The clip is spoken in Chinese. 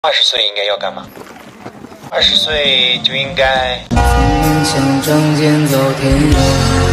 20岁应该要干嘛？20岁就应该锋芒强仗剑走天涯。